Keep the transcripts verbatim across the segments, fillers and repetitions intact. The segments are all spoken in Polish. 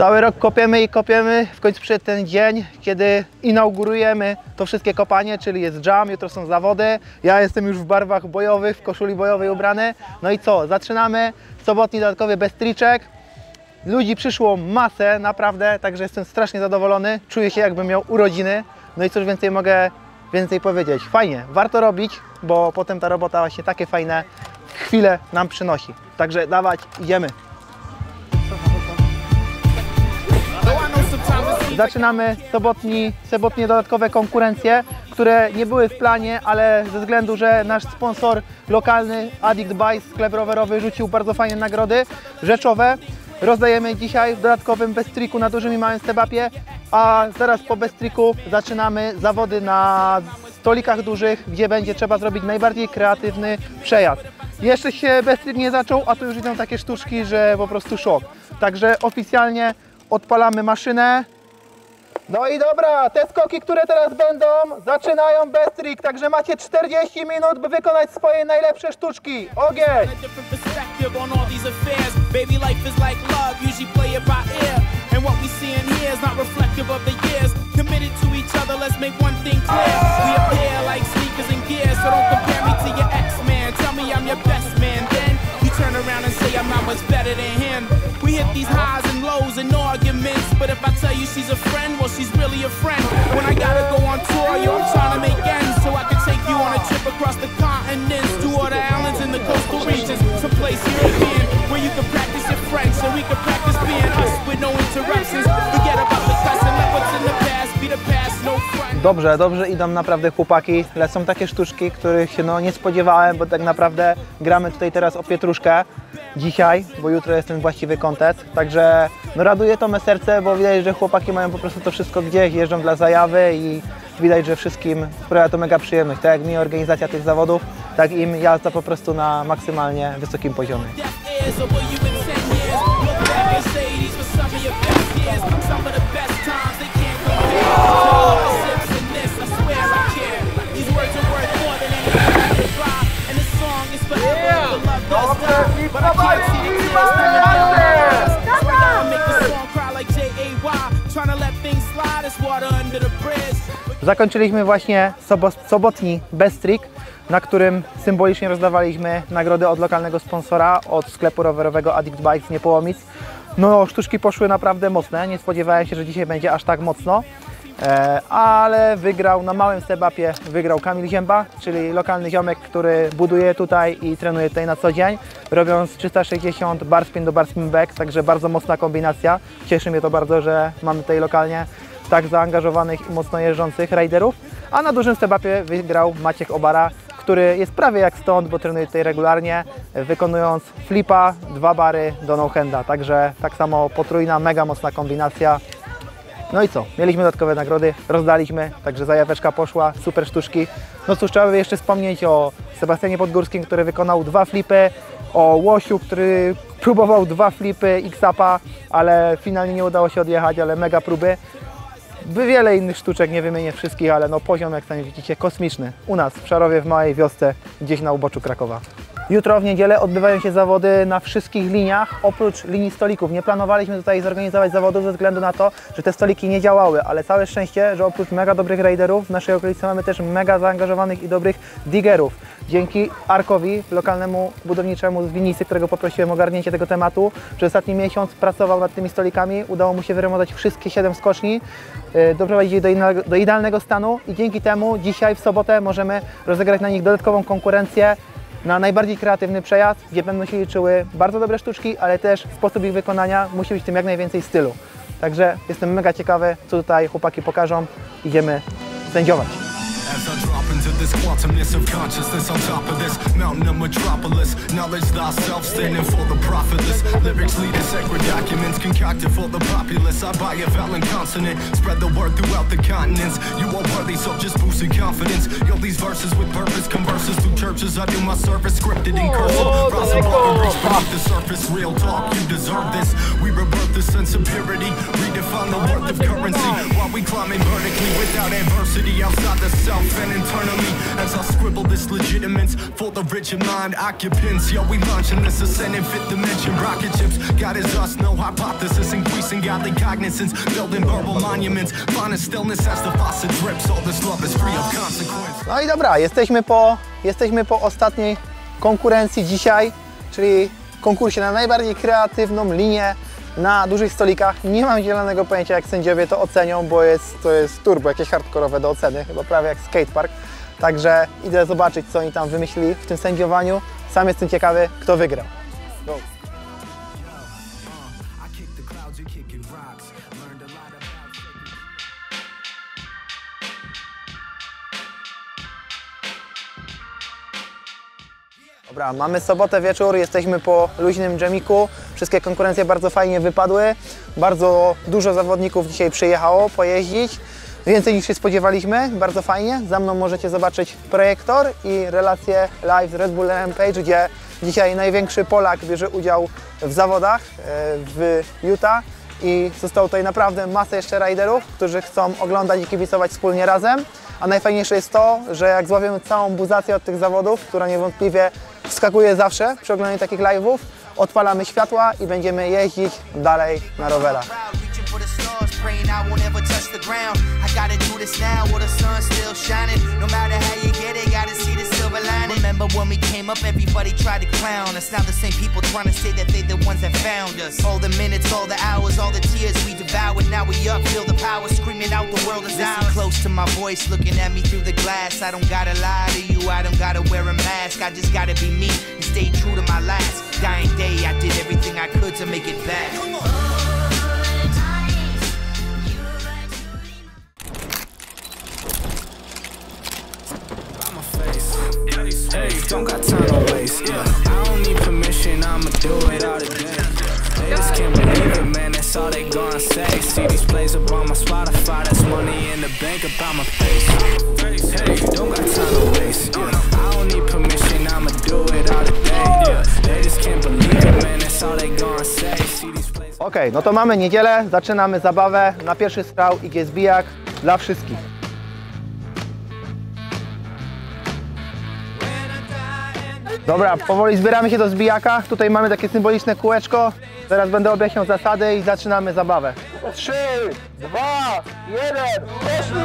Cały rok kopiemy i kopiemy, w końcu przyszedł ten dzień, kiedy inaugurujemy to wszystkie kopanie, czyli jest jam, jutro są zawody. Ja jestem już w barwach bojowych, w koszuli bojowej ubrany. No i co, zaczynamy, sobotni dodatkowy bez triczek. Ludzi przyszło masę, naprawdę, także jestem strasznie zadowolony. Czuję się, jakbym miał urodziny. No i cóż więcej mogę więcej powiedzieć. Fajnie, warto robić, bo potem ta robota właśnie takie fajne chwile nam przynosi. Także dawać, idziemy. Zaczynamy sobotni, sobotnie dodatkowe konkurencje, które nie były w planie, ale ze względu, że nasz sponsor lokalny Addict Bikes, sklep rowerowy, rzucił bardzo fajne nagrody rzeczowe. Rozdajemy dzisiaj w dodatkowym bestriku na dużym i małym stebapie, a zaraz po bestriku zaczynamy zawody na stolikach dużych, gdzie będzie trzeba zrobić najbardziej kreatywny przejazd. Jeszcze się bestrik nie zaczął, a tu już idą takie sztuczki, że po prostu szok. Także oficjalnie odpalamy maszynę. No i dobra, te skoki, które teraz będą, zaczynają bestrik, także macie czterdzieści minut, by wykonać swoje najlepsze sztuczki. Ogień! Turn around and say I'm not much better than him. We hit these highs and lows and arguments, but if I tell you she's a friend, well she's really a friend. When I gotta go on tour, yo, I'm trying to make ends so I can take you on a trip across the continents, to all the islands in the coastal regions, someplace European where you can practice your French, so we can practice being us with no interruptions. Forget about the cuss and let what's in the past be the past, no front. Dobrze, dobrze idą naprawdę chłopaki, lecą takie sztuczki, których się no nie spodziewałem, bo tak naprawdę gramy tutaj teraz o pietruszkę dzisiaj, bo jutro jest ten właściwy kontest, także no raduje to me serce, bo widać, że chłopaki mają po prostu to wszystko gdzieś, jeżdżą dla zajawy i widać, że wszystkim sprawia to mega przyjemność, tak jak mi organizacja tych zawodów, tak im jazda po prostu na maksymalnie wysokim poziomie. Zakończyliśmy właśnie sobotni bestrik, na którym symbolicznie rozdawaliśmy nagrody od lokalnego sponsora, od sklepu rowerowego Addict Bikes Niepołomic. No, sztuczki poszły naprawdę mocne, nie spodziewałem się, że dzisiaj będzie aż tak mocno, e, ale wygrał na małym stebapie, wygrał Kamil Zięba, czyli lokalny ziomek, który buduje tutaj i trenuje tutaj na co dzień, robiąc trzysta sześćdziesiąt bar spin do bar spin back, także bardzo mocna kombinacja. Cieszy mnie to bardzo, że mamy tutaj lokalnie tak zaangażowanych i mocno jeżdżących riderów, a na dużym stebapie wygrał Maciek Obara, który jest prawie jak stąd, bo trenuje tutaj regularnie, wykonując flipa, dwa bary do no-handa, także tak samo potrójna, mega mocna kombinacja. No i co? Mieliśmy dodatkowe nagrody, rozdaliśmy, także zajaweczka poszła, super sztuczki. No cóż, trzeba by jeszcze wspomnieć o Sebastianie Podgórskim, który wykonał dwa flipy, o Łosiu, który próbował dwa flipy X-upa, ale finalnie nie udało się odjechać, ale mega próby. By wiele innych sztuczek, nie wymienię wszystkich, ale no poziom, jak sami widzicie, kosmiczny. U nas w Szarowie, w małej wiosce, gdzieś na uboczu Krakowa. Jutro w niedzielę odbywają się zawody na wszystkich liniach, oprócz linii stolików. Nie planowaliśmy tutaj zorganizować zawodów ze względu na to, że te stoliki nie działały, ale całe szczęście, że oprócz mega dobrych riderów w naszej okolicy mamy też mega zaangażowanych i dobrych diggerów. Dzięki Arkowi, lokalnemu budowniczemu z Winnicy, którego poprosiłem o ogarnięcie tego tematu, przez ostatni miesiąc pracował nad tymi stolikami, udało mu się wyremontować wszystkie siedem skoczni, doprowadzić je do, do idealnego stanu i dzięki temu dzisiaj w sobotę możemy rozegrać na nich dodatkową konkurencję na najbardziej kreatywny przejazd, gdzie będą się liczyły bardzo dobre sztuczki, ale też sposób ich wykonania musi być w tym jak najwięcej stylu. Także jestem mega ciekawy, co tutaj chłopaki pokażą. Idziemy sędziować. As I drop into this quantumness of consciousness on top of this mountain of metropolis, knowledge thyself standing for the profitless. Lyrics lead to sacred documents concocted for the populace. I buy a valiant consonant, spread the word throughout the continents. You are worthy, so just boost your confidence. Yo, these verses with purpose, converses through churches. I do my service, scripted in cursive. Rise above and reach beneath the surface. Real talk, you deserve this. We rebirth the sense of purity, redefine the worth of currency. While we climbing vertically without adversity, outside the self and internal of me as I scribble this legitimates for the rich of mind occupants. Yo, we launching this ascending fifth dimension rocket ships. God is us, no hypothesis, increasing godly cognizance, building verbal monuments, finding stillness as the faucet drips. All this love is free of consequence. No i dobra, jesteśmy po, jesteśmy po ostatniej konkurencji dzisiaj, czyli konkursie na najbardziej kreatywną linię na dużych stolikach. Nie mam zielonego pojęcia, jak sędziowie to ocenią, bo jest, to jest turbo, jakieś hardkorowe do oceny, chyba prawie jak skatepark. Także idę zobaczyć, co oni tam wymyślili w tym sędziowaniu. Sam jestem ciekawy, kto wygrał. Go. Dobra, mamy sobotę wieczór, jesteśmy po luźnym dżemiku. Wszystkie konkurencje bardzo fajnie wypadły. Bardzo dużo zawodników dzisiaj przyjechało pojeździć. Więcej niż się spodziewaliśmy, bardzo fajnie. Za mną możecie zobaczyć projektor i relację live z Red Bull Rampage, gdzie dzisiaj największy Polak bierze udział w zawodach w Utah. I zostało tutaj naprawdę masę jeszcze riderów, którzy chcą oglądać i kibicować wspólnie razem. A najfajniejsze jest to, że jak złapiemy całą buzację od tych zawodów, która niewątpliwie wskakuje zawsze przy oglądaniu takich live'ów, odpalamy światła i będziemy jeździć dalej na rowerach. Praying I won't ever touch the ground. I gotta do this now while the sun's still shining. No matter how you get it, gotta see the silver lining. Remember when we came up, everybody tried to clown us. Now the same people trying to say that they the ones that found us. All the minutes, all the hours, all the tears we devoured. Now we up, feel the power, screaming out the world is ours. Listen close to my voice, looking at me through the glass. I don't gotta lie to you, I don't gotta wear a mask. I just gotta be me and stay true to my last dying day. I did everything I could to make it back. Come on. Hey, don't got time to waste, yeah. I don't need permission, I'ma do it all today. They just can't believe it, man, that's all they gonna say. See these plays up on my Spotify, that's money in the bank about my face. Hey, don't got time to waste, yeah. I don't need permission, I'ma do it all today, yeah. They just can't believe it, man, that's all they gonna say. See these plays. Ok, no to mamy niedzielę, zaczynamy zabawę. Na pierwszy strzał idzie zbijak dla wszystkich. Dobra, powoli zbieramy się do zbijaka. Tutaj mamy takie symboliczne kółeczko. Zaraz będę objaśniał zasady i zaczynamy zabawę. trzy, dwa, jeden, poszli!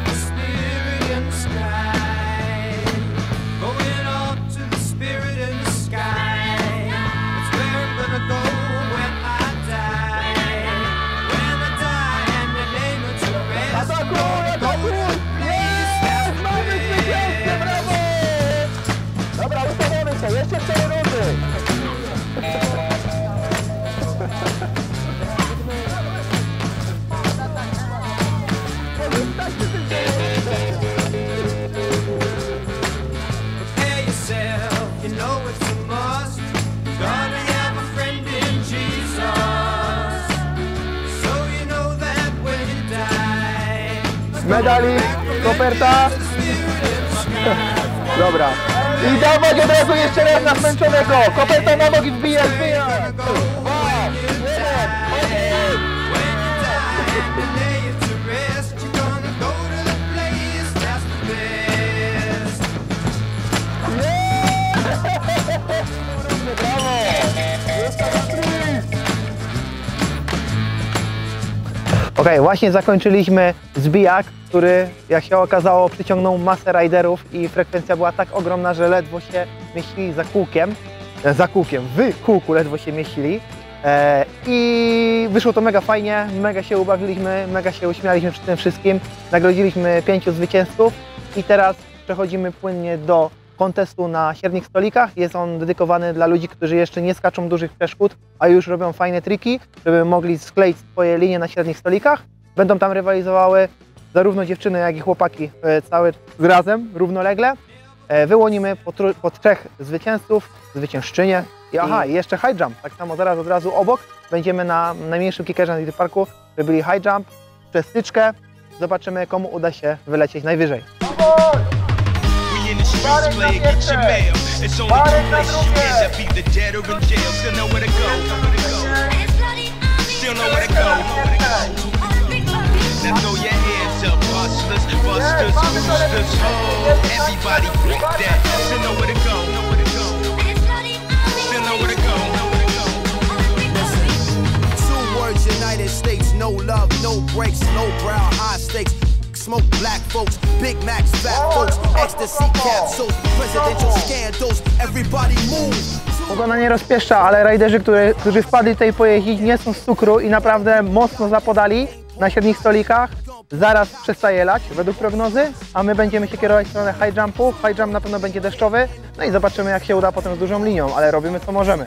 Jeszcze cztery rundy! Medalik, koperta. Dobra. I dawać od razu jeszcze raz na zmęczonego. Koperta na nogi wbija, wbija. Ok, właśnie zakończyliśmy zbijak, który, jak się okazało, przyciągnął masę riderów i frekwencja była tak ogromna, że ledwo się mieścili za kółkiem, za kółkiem, w kółku ledwo się mieścili. E, I wyszło to mega fajnie, mega się ubawiliśmy, mega się uśmialiśmy przy tym wszystkim. Nagrodziliśmy pięciu zwycięzców i teraz przechodzimy płynnie do kontestu na średnich stolikach. Jest on dedykowany dla ludzi, którzy jeszcze nie skaczą dużych przeszkód, a już robią fajne triki, żeby mogli skleić swoje linie na średnich stolikach. Będą tam rywalizowały zarówno dziewczyny, jak i chłopaki cały razem, równolegle. Wyłonimy po, po trzech zwycięzców, zwyciężczynię. I aha, i jeszcze high jump. Tak samo zaraz od razu obok będziemy na najmniejszym kickerze na parku. Robili high jump przez styczkę. Zobaczymy, komu uda się wylecieć najwyżej. Marek na pierwsze! Marek na drugie! Now throw your hands up, hustlers, busters, boosters. Everybody freak that. They know where to go. They know where to go. Two words, United States, no love, no breaks, low brow, high stakes. Smoke black folks, Big Macs, fat folks, ecstasy capsules, presidential scandals, everybody move. Pogoda nie rozpieszcza, ale rajderzy, którzy, którzy wpadli tutaj pojeździć, nie są z cukru i naprawdę mocno zapodali na średnich stolikach. Zaraz przestaje lać według prognozy, a my będziemy się kierować w stronę high jumpu. High jump na pewno będzie deszczowy, no i zobaczymy, jak się uda potem z dużą linią, ale robimy co możemy.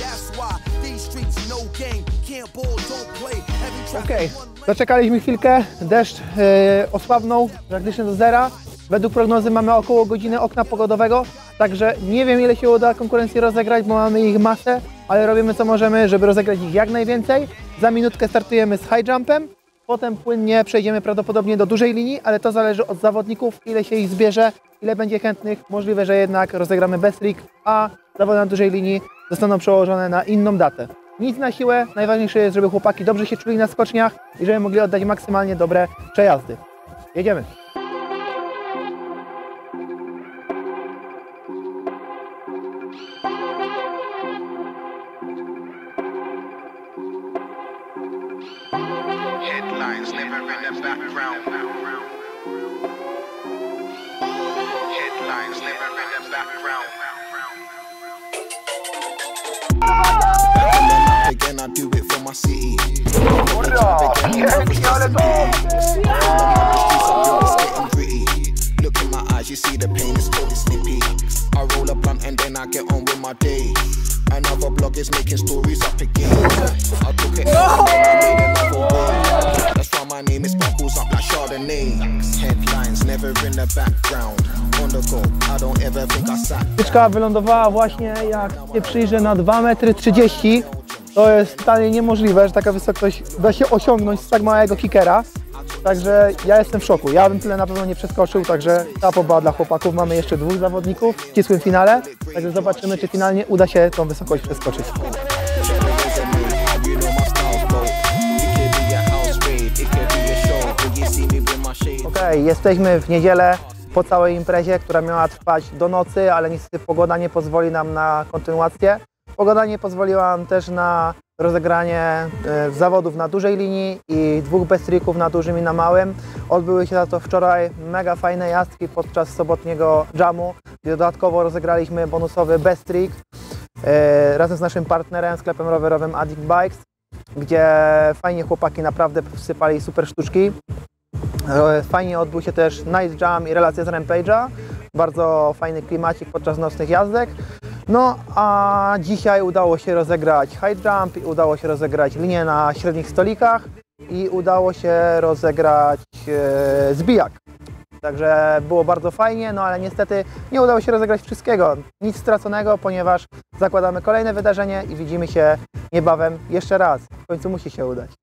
Okej, zaczekaliśmy chwilkę, deszcz yy, osłabnął praktycznie do zera. Według prognozy mamy około godziny okna pogodowego, także nie wiem, ile się uda konkurencji rozegrać, bo mamy ich masę, ale robimy co możemy, żeby rozegrać ich jak najwięcej. Za minutkę startujemy z high jumpem, potem płynnie przejdziemy prawdopodobnie do dużej linii, ale to zależy od zawodników, ile się ich zbierze, ile będzie chętnych. Możliwe, że jednak rozegramy bez trik, a zawody na dużej linii zostaną przełożone na inną datę. Nic na siłę, najważniejsze jest, żeby chłopaki dobrze się czuli na skoczniach i żeby mogli oddać maksymalnie dobre przejazdy. Jedziemy! Headlines never in the background. Headlines never in the background. Again, I do it for my city. Look in my eyes, you see the pain is totally snippy. I roll a blunt and then I get on with my day. Another blog is making stories up again. I took it and I made another way. That's why my name is Sparkles up like Chardonnay. Headlines never in the background. On the go, I don't ever think I sat. Tyczka wylądowała właśnie, jak się przyjrzę, na dwa metry trzydzieści. To jest totalnie niemożliwe, że taka wysokość da się osiągnąć z tak małego kickera. Także ja jestem w szoku. Ja bym tyle na pewno nie przeskoczył, także ta poba dla chłopaków. Mamy jeszcze dwóch zawodników w ścisłym finale, także zobaczymy, czy finalnie uda się tą wysokość przeskoczyć. Okej, okay, jesteśmy w niedzielę po całej imprezie, która miała trwać do nocy, ale niestety pogoda nie pozwoli nam na kontynuację. Pogoda nie pozwoliła nam też na rozegranie y, zawodów na dużej linii i dwóch bestrików na dużym i na małym. Odbyły się za to wczoraj mega fajne jazdki podczas sobotniego jamu, gdzie dodatkowo rozegraliśmy bonusowy bestrik y, razem z naszym partnerem, sklepem rowerowym Addict Bikes, gdzie fajnie chłopaki naprawdę wsypali super sztuczki. Fajnie odbył się też Night Jam i relacja z Rampage'a. Bardzo fajny klimacik podczas nocnych jazdek. No a dzisiaj udało się rozegrać high jump, i udało się rozegrać linię na średnich stolikach i udało się rozegrać e, zbijak. Także było bardzo fajnie, no ale niestety nie udało się rozegrać wszystkiego. Nic straconego, ponieważ zakładamy kolejne wydarzenie i widzimy się niebawem jeszcze raz. W końcu musi się udać.